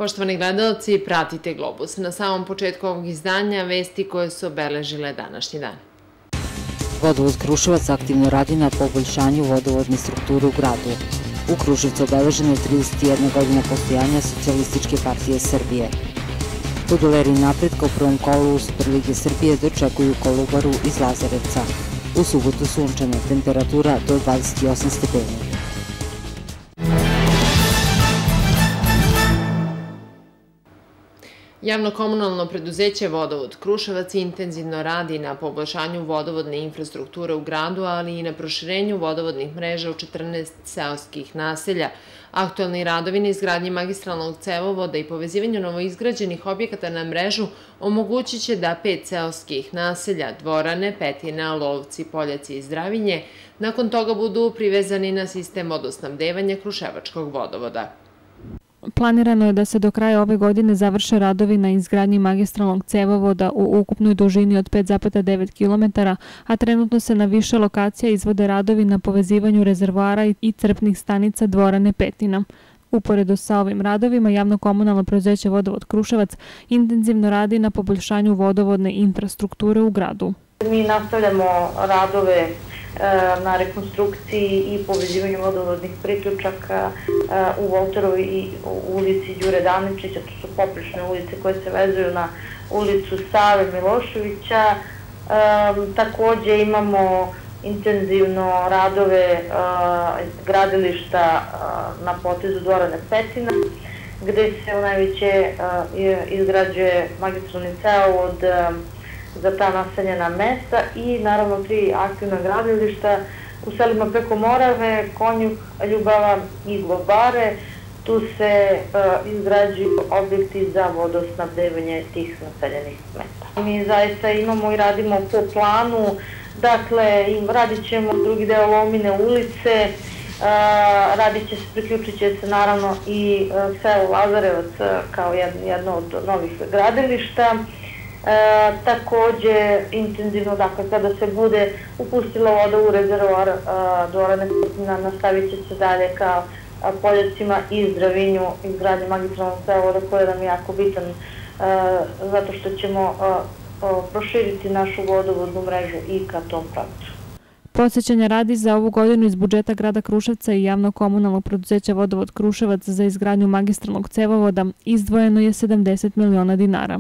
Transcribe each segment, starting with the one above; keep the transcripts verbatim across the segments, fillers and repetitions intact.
Poštovani gledalci, pratite Globus. Na samom početku ovog izdanja vesti koje su obeležile današnji dan. Vodovod Kruševac aktivno radi na poboljšanju vodovodne strukture u gradu. U Kruševcu obeležena je trideset jedna godina postojanja Socijalističke partije Srbije. Fudbaleri napretka u prvom kolu Superlige Srbije dočekuju Kolubaru iz Lazarevca. U subotu sunčana, temperatura do dvadeset osam stepeni. Javno-komunalno preduzeće Vodovod Kruševac intenzivno radi na poboljšanju vodovodne infrastrukture u gradu, ali i na proširenju vodovodnih mreža u četrnaest seoskih naselja. Aktualni radovi na izgradnji magistralnog cevovoda i povezivanju novoizgrađenih objekata na mrežu omogućit će da pet seoskih naselja, Dvorane, Petina, Lovci, Poljaci i Zdravinje, nakon toga budu privezani na sistem vodosnabdevanja Kruševačkog vodovoda. Planirano je da se do kraja ove godine završe radovi na izgradnji magistralnog cevovoda u ukupnoj dužini od pet zarez devet kilometara, a trenutno se na više lokacija izvode radovi na povezivanju rezervoara i crpnih stanica Dvorane Petina. Uporedo sa ovim radovima, javno-komunalno preduzeće Vodovod Kruševac intenzivno radi na poboljšanju vodovodne infrastrukture u gradu. Mi nastavljamo radove na rekonstrukciji i povezivanju vodovodnih priključaka u Volterovoj i u ulici Đure Daničića. To su poprečne ulice koje se vezuju na ulicu Save Miloševića. Takođe imamo intenzivno radove gradilišta na potezu Dvorane Petina, gde se u najveće izgrađuje magistralni cevovod za ta naseljena mesta i naravno tri aktivna gradilišta u selima preko Morave, Konjuh, Ljubava i Globare. Tu se izgrađuju objekti za vodosnabdevanje tih naseljenih mesta. Mi zaista imamo i radimo po planu, dakle radit ćemo drugi deo Lomine ulice, radit će se, priključit će se naravno i selo Lazarevac kao jedno od novih gradilišta. E, takođe, intenzivno, dakle, kada se bude upustila voda u rezervoar Dvorane Petina, nastavit će se dalje ka Poljacima i Zdravinju izgradnje magistralnog cevovoda, koji nam je jako bitan zato što ćemo proširiti našu vodovodnu mrežu i ka tom pravcu. Podsećanja radi za ovu godinu iz budžeta grada Kruševca i javno-komunalnog preduzeća Vodovod Kruševac za izgradnju magistralnog cevovoda izdvojeno je sedamdeset miliona dinara.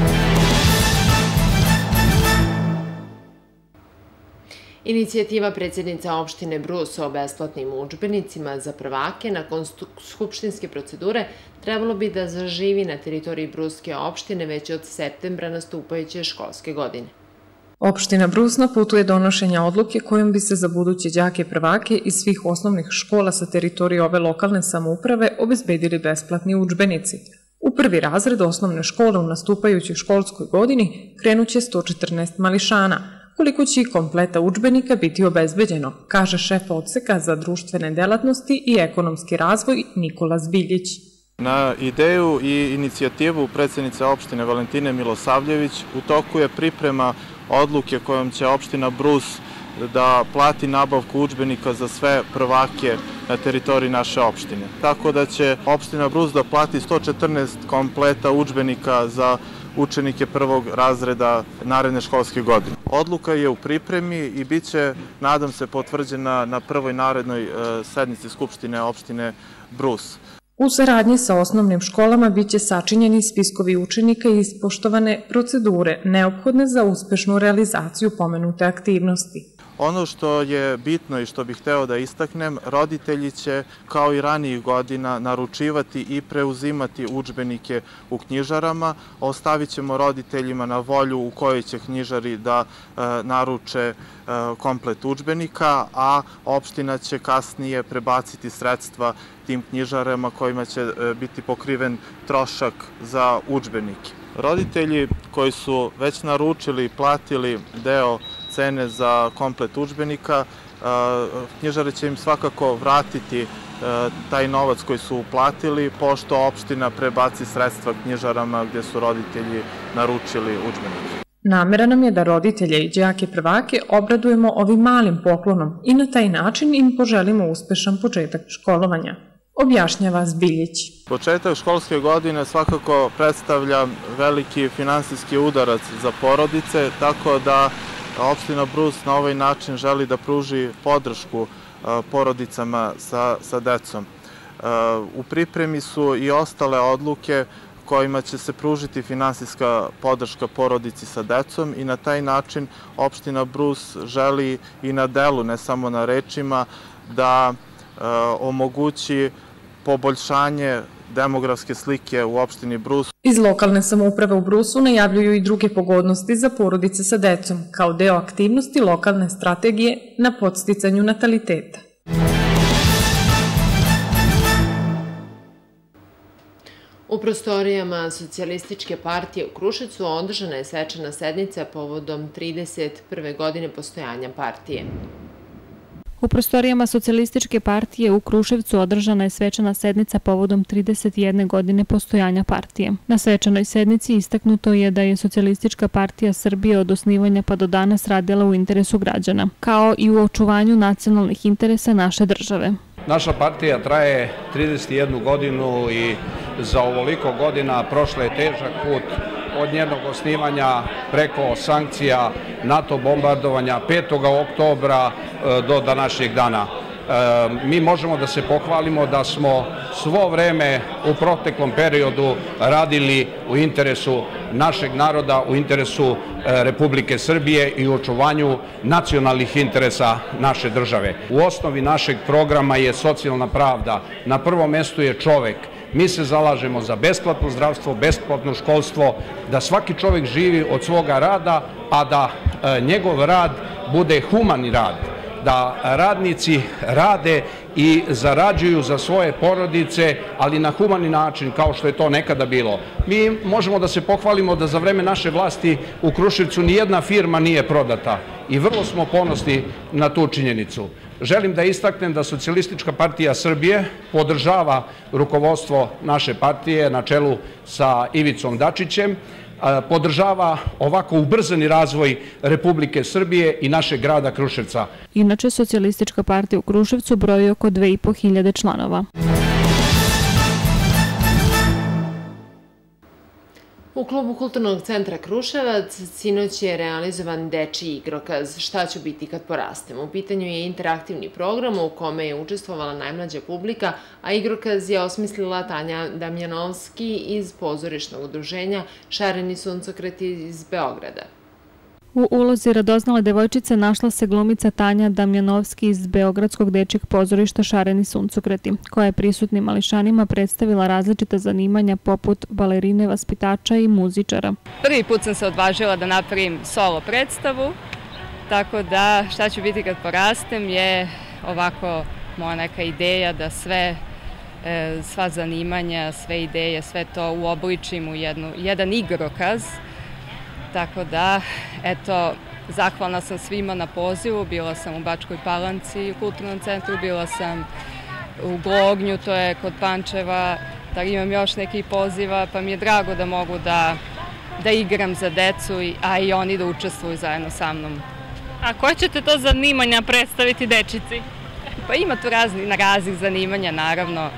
Inicijativa predsjednica opštine Brus o besplatnim udžbenicima za prvake nakon skupštinske procedure trebalo bi da zaživi na teritoriji Bruske opštine već od septembra nastupajuće školske godine. Opština Brus na putu je donošenja odluke kojom bi se za buduće đake prvake iz svih osnovnih škola sa teritorije ove lokalne samouprave obezbedili besplatni udžbenici. U prvi razred osnovne škole u nastupajućoj školskoj godini krenuće sto četrnaest mališana, koliko će i kompleta udžbenika biti obezbeđeno, kaže šef odseka za društvene delatnosti i ekonomski razvoj Nikola Zbiljić. Na ideju i inicijativu predsjednice opštine Valentine Milosavljević u toku je priprema odluke kojom će opština Brus da plati nabavku udžbenika za sve prvake na teritoriji naše opštine. Tako da će opština Brus da plati sto četrnaest kompleta udžbenika za učenike prvog razreda naredne školske godine. Odluka je u pripremi i bit će, nadam se, potvrđena na prvoj narednoj sednici Skupštine opštine Brus. U saradnji sa osnovnim školama biće sačinjeni spiskovi učenika i ispoštovane procedure neophodne za uspešnu realizaciju pomenute aktivnosti. Ono što je bitno i što bih hteo da istaknem, roditelji će kao i ranijih godina naručivati i preuzimati udžbenike u knjižarama. Ostavit ćemo roditeljima na volju u kojoj će knjižari da naruče komplet udžbenika, a opština će kasnije prebaciti sredstva tim knjižarama kojima će biti pokriven trošak za udžbenike. Roditelji koji su već naručili i platili deo cene za komplet udžbenika, knjižare će im svakako vratiti taj novac koji su uplatili, pošto opština prebaci sredstva knjižarama gde su roditelji naručili udžbenike. Namera nam je da roditelje i đake prvake obradujemo ovim malim poklonom i na taj način im poželimo uspešan početak školovanja. objašnjava Zbiljić. Početak školske godine svakako predstavlja veliki finansijski udarac za porodice, tako da opština Brus na ovaj način želi da pruži podršku porodicama sa, sa decom. U pripremi su i ostale odluke kojima će se pružiti finansijska podrška porodici sa decom i na taj način opština Brus želi i na delu, ne samo na rečima, da e, omogući poboljšanje demografske slike u opštini Brus. Iz lokalne samouprave u Brusu najavljuju i druge pogodnosti za porodice sa decom, kao deo aktivnosti lokalne strategije na podsticanju nataliteta. U prostorijama Socijalističke partije u Kruševcu održana je svečana sednica povodom trideset prve godine postojanja partije. U prostorijama Socijalističke partije u Kruševcu održana je svečana sednica povodom trideset jedne godine postojanja partije. Na svečanoj sednici istaknuto je da je Socijalistička partija Srbije od osnivanja pa do danas radila u interesu građana, kao i u očuvanju nacionalnih interesa naše države. Naša partija traje trideset jednu godinu i za ovoliko godina prošla je težak put od njenog osnivanja preko sankcija, NATO bombardovanja petog oktobra do današnjeg dana. Mi možemo da se pohvalimo da smo svo vreme u proteklom periodu radili u interesu našeg naroda, u interesu Republike Srbije i u očuvanju nacionalnih interesa naše države. U osnovi našeg programa je socijalna pravda, na prvom mestu je čovek. Mi se zalažemo za besplatno zdravstvo, besplatno školstvo, da svaki čovek živi od svoga rada, a da njegov rad bude humani rad, da radnici rade i zarađuju za svoje porodice, ali na humani način, kao što je to nekada bilo. Mi možemo da se pohvalimo da za vreme naše vlasti u Kruševcu nijedna firma nije prodata i vrlo smo ponosni na tu činjenicu. Želim da istaknem da Socijalistička partija Srbije podržava rukovodstvo naše partije na čelu sa Ivicom Dačićem, podržava ovako ubrzani razvoj Republike Srbije i našeg grada Kruševca. Inače, Socijalistička partija u Kruševcu broji oko dve i po hiljade članova. U klubu Kulturnog centra Kruševac sinoć je realizovan dečiji igrokaz Šta ću biti kad porastem. U pitanju je interaktivni program u kome je učestvovala najmlađa publika, a igrokaz je osmislila Tanja Damjanovski iz pozorišnog udruženja Šareni suncokreti iz Beograda. U ulozi radoznale devojčice našla se glumica Tanja Damjanovski iz Beogradskog dečjeg pozorišta Šareni suncokreti, koja je prisutnim mališanima predstavila različita zanimanja poput balerine, vaspitača i muzičara. Prvi put sam se odvažila da napravim solo predstavu, tako da Šta ću biti kad porastem je ovako moja neka ideja da sve, sva zanimanja, sve ideje, sve to uobličim u jednu, jedan igrokaz. Tako da, eto, zahvalna sam svima na pozivu, bila sam u Bačkoj Palanci u Kulturnom centru, bila sam u Glognju, to je kod Pančeva, da imam još nekih poziva, pa mi je drago da mogu da, da igram za decu, a i oni da učestvuju zajedno sa mnom. A koje ćete to zanimanja predstaviti dečici? Pa ima tu razni, na raznih zanimanja, naravno.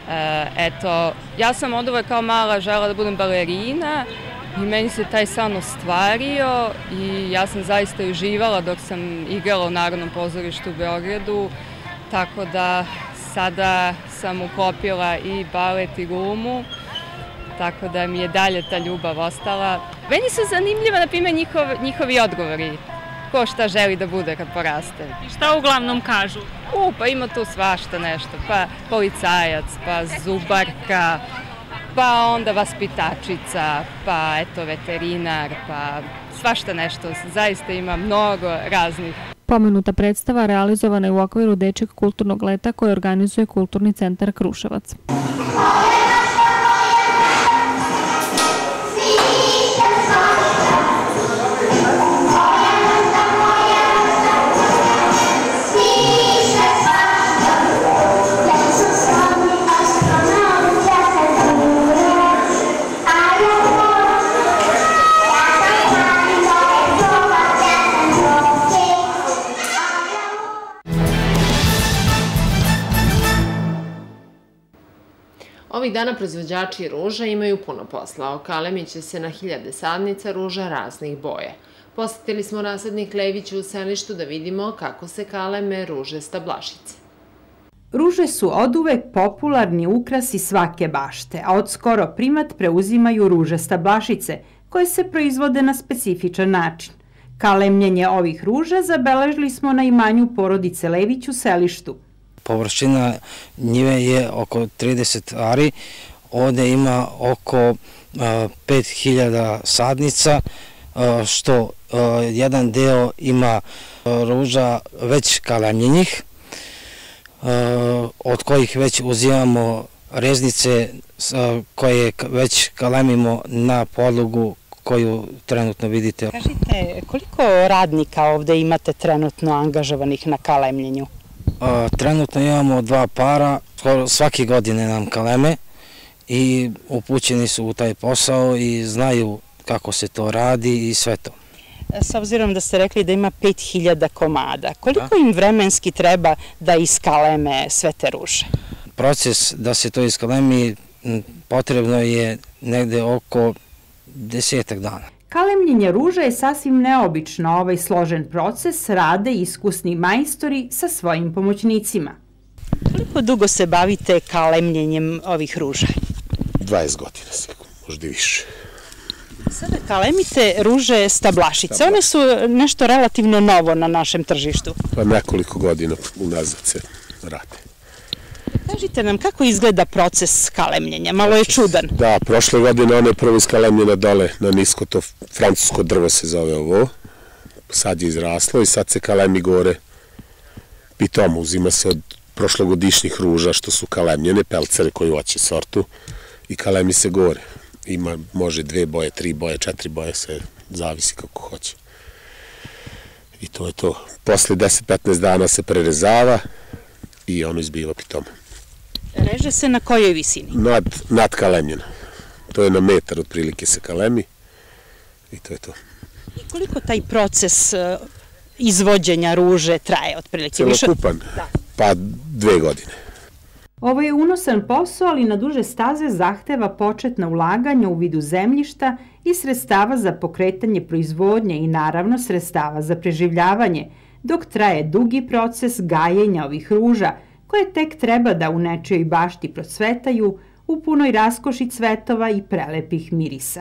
Eto, ja sam od uvek kao mala žela da budem balerina, i meni se taj san ostvario i ja sam zaista uživala dok sam igrala u Narodnom pozorištu u Beogradu, tako da sada sam uklopila i balet i glumu, tako da mi je dalje ta ljubav ostala. Meni su zanimljiva, na primjer, njihov, njihovi odgovori, ko šta želi da bude kad poraste. I šta uglavnom kažu? U, pa ima tu svašta nešto, pa policajac, pa zubarka, pa onda vaspitačica, pa eto veterinar, pa svašta nešto. Zaista ima mnogo raznih. Pomenuta predstava realizovana je u okviru dečjeg kulturnog leta koje organizuje Kulturni centar Kruševac. Ovih dana proizvođači ruža imaju puno posla. Okalemit će se na hiljade sadnica ruža raznih boja. Posetili smo rasadnik Leviću u selištu da vidimo kako se kaleme ruže stablašice. Ruže su oduvek popularni ukrasi svake bašte, a od skoro primat preuzimaju ruže stablašice, koje se proizvode na specifičan način. Kalemljenje ovih ruža zabeležili smo na imanju porodice Lević u selištu. Površina njive je oko trideset ari, ovde ima oko pet hiljada sadnica, što jedan deo ima ruža već kalemljenih, od kojih već uzimamo reznice koje već kalemimo na podlogu koju trenutno vidite. Kažite, koliko radnika ovde imate trenutno angažovanih na kalemljenju? Trenutno imamo dva para, svake godine nam kaleme i upućeni su u taj posao i znaju kako se to radi i sve to. S obzirom da ste rekli da ima pet hiljada komada, koliko im vremenski treba da iskaleme sve te ruže? Proces da se to iskalemi potrebno je negde oko desetak dana. Kalemljenje ruža je sasvim neobično. Ovaj složen proces rade iskusni majstori sa svojim pomoćnicima. Koliko dugo se bavite kalemljenjem ovih ruža? dvadeset godina sigurno, možda i više. Sada kalemite ruže stablašice. One su nešto relativno novo na našem tržištu. Pa nekoliko godina unazad se rade. Kažite nam kako izgleda proces kalemljenja, malo je čudan. Da, prošle godine ono je prvo iskalemljeno dole na nisko, to francusko drvo se zove ovo. Sad je izraslo i sad se kalemi gore pitom. Uzima se od prošlogodišnjih ruža što su kalemljene, pelcere koji hoće sortu i kalemi se gore. Ima, može dve boje, tri boje, četiri boje, sve zavisi kako hoće. I to je to. Posle deset do petnaest dana se prerezava i ono izbiva pitom. Reže se na kojoj visini? Nad, nad kalemljeno. To je na metar otprilike se kalemi i to je to. I koliko taj proces izvođenja ruže traje otprilike? Celokupan? Pa dve godine. Ovo je unosan posao, ali na duže staze zahteva početna ulaganja u vidu zemljišta i sredstava za pokretanje proizvodnje i naravno sredstava za preživljavanje, dok traje dugi proces gajenja ovih ruža, koje tek treba da u nečijoj bašti procvetaju u punoj raskoši cvetova i prelepih mirisa.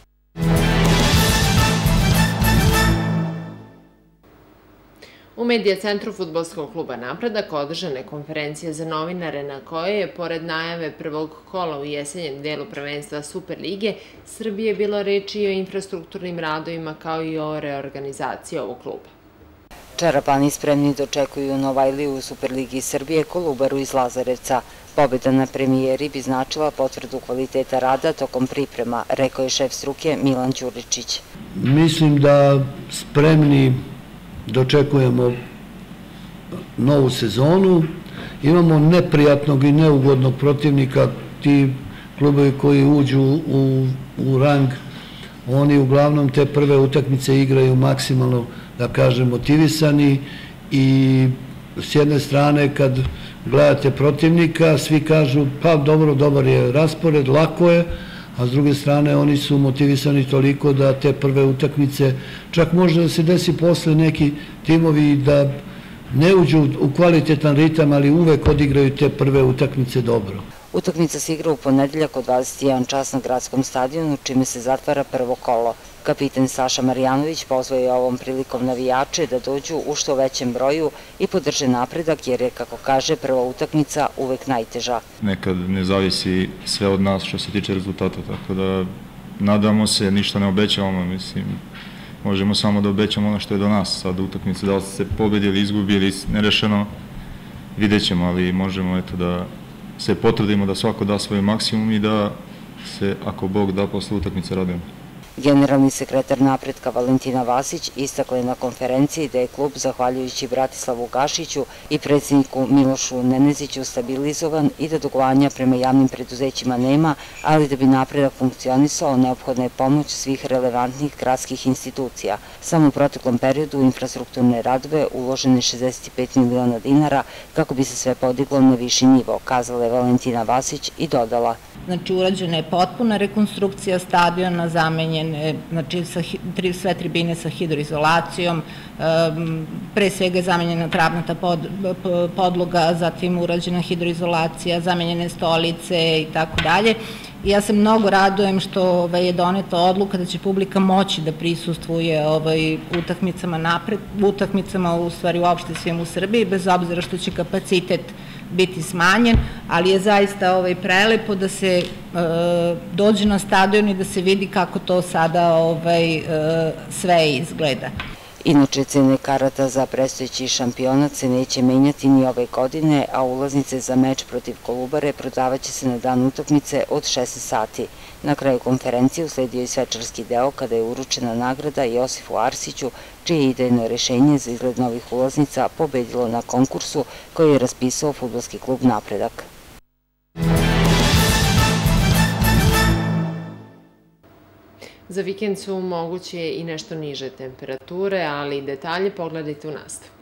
U Medija centru fudbalskog kluba Napredak održana je konferencija za novinare na kojoj je, pored najave prvog kola u jesenjem delu prvenstva Superlige, Srbije bilo reči i o infrastrukturnim radovima kao i o reorganizaciji ovog kluba. Čarapani spremni dočekuju Novajliju u Superligi Srbije Kolubaru iz Lazarevca. Pobjeda na premijeri bi značila potvrdu kvaliteta rada tokom priprema, rekao je šef struke Milan Đuričić. Mislim da spremni dočekujemo novu sezonu. Imamo neprijatnog i neugodnog protivnika, ti klubovi koji uđu u, u rang, oni uglavnom te prve utakmice igraju maksimalno, da kažem, motivisani i s jedne strane kad gledate protivnika, svi kažu pa dobro, dobar je raspored, lako je, a s druge strane oni su motivisani toliko da te prve utakmice, čak može da se desi posle neki timovi da ne uđu u kvalitetan ritam, ali uvek odigraju te prve utakmice dobro. Utakmica se igra u ponedeljak od dvadeset jedan čas na gradskom stadionu, čime se zatvara prvo kolo. Kapitan Saša Marjanović pozvao je ovom prilikom navijače da dođu u što većem broju i podrže Napredak, jer je, kako kaže, prva utakmica uvek najteža. Nekad ne zavisi sve od nas što se tiče rezultata, tako da nadamo se, ništa ne obećavamo, mislim, možemo samo da obećamo ono što je do nas. Sad utakmice, da li se pobedi ili izgubi ili nerešeno, vidjet ćemo, ali možemo eto da se potrudimo da svako da svoj maksimum i da se, ako Bog da, posle utakmice radimo. Generalni sekretar Napretka Valentina Vasić istakla je na konferenciji da je klub, zahvaljujući Bratislavu Gašiću i predsjedniku Milošu Neneziću, stabilizovan i da dugovanja prema javnim preduzećima nema, ali da bi napredak funkcionisao, neophodna je pomoć svih relevantnih gradskih institucija. Samo u proteklom periodu u infrastrukturne radove uložene šezdeset pet miliona dinara kako bi se sve podiglo na viši nivo, kazala je Valentina Vasić i dodala. Znači, urađena je potpuna rekonstrukcija stadiona, zamenjene, znači, sve tribine sa hidroizolacijom, pre svega je zamenjena travnata podloga, zatim urađena hidroizolacija, zamenjene stolice i tako dalje. Ja se mnogo radujem što je doneta odluka da će publika moći da prisustvuje utakmicama napred, utakmicama u stvari uopšte svim u Srbiji, bez obzira što će kapacitet biti smanjen, ali je zaista prelepo da se dođe na stadion i da se vidi kako to sada sve izgleda. Inače, cene karata za predstojeći šampionat se neće menjati ni ove godine, a ulaznice za meč protiv Kolubare prodavaće se na dan utakmice od šesnaest sati. Na kraju konferencije usledio i svečarski deo kada je uručena nagrada Josifu Arsiću, čije idejno rešenje za izgled novih ulaznica pobedilo na konkursu koji je raspisao fudbalski klub Napredak. Za vikend su moguće i nešto niže temperature, ali detalje pogledajte u nastavku.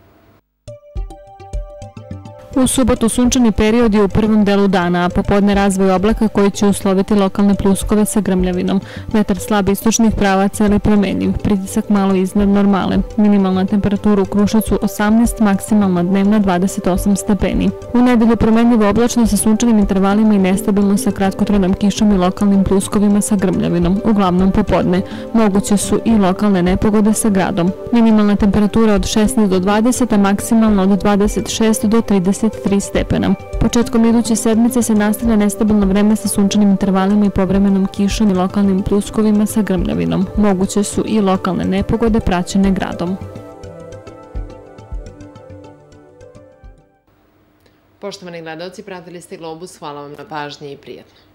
U subotu sunčani period je u prvom delu dana, a popodne razvoj oblaka koji će usloviti lokalne pluskove sa grmljavinom. Vetar slab istočnih pravaca ili promenjiv, pritisak malo iznad normale. Minimalna temperatura u Kruševcu osamnaest, maksimalna dnevna dvadeset osam stepeni. U nedelju promenjivo oblačno sa sunčanim intervalima i nestabilno sa kratkotrajnom kišom i lokalnim pluskovima sa grmljavinom, uglavnom popodne. Moguće su i lokalne nepogode sa gradom. Minimalna temperatura od šesnaest do dvadeset, a maksimalna od dvadeset šest do trideset tri stepena. Početkom iduće sedmice se nastavlja nestabilno vreme sa sunčanim intervalima i povremenom kišom i lokalnim pljuskovima sa grmljavinom. Moguće su i lokalne nepogode praćene gradom. Poštovani gledalci, pratili ste Globus, hvala vam na pažnji i prijatno.